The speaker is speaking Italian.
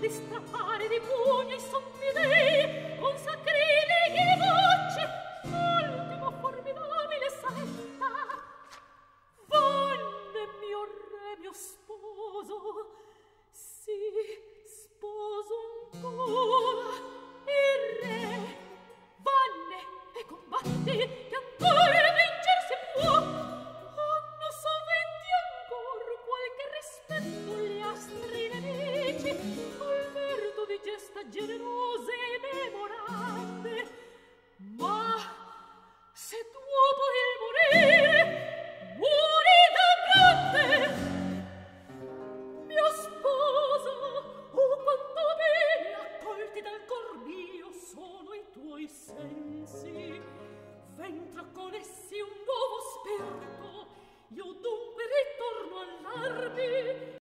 di strappare di pugni sommi dei, con sacrilegi voci, l'ultimo formidabile saetta. Vonne mio re, mio sposo, sì, sposo